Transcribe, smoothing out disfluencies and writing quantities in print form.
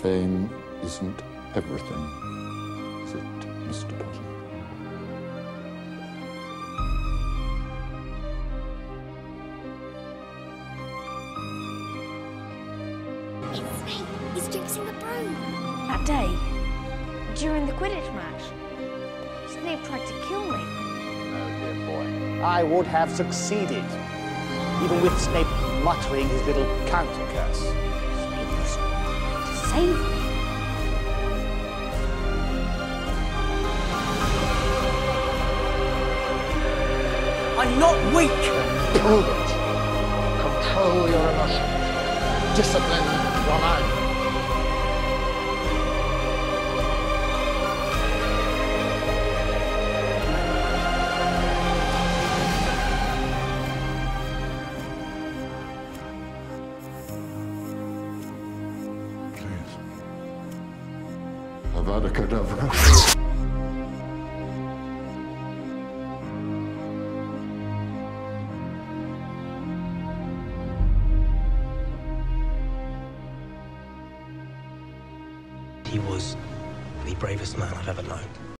fame isn't everything, is it, Mr. Potter? It's Snape. He's jinxing the broom. That day, during the Quidditch match, Snape tried to kill me. Oh, dear boy. I would have succeeded, even with Snape muttering his little counter-curse. Snape was trying to save me. I'm not weak! Prudent. Control your emotions. Discipline your mind. Please. Avada Kedavra. He was the bravest man I've ever known.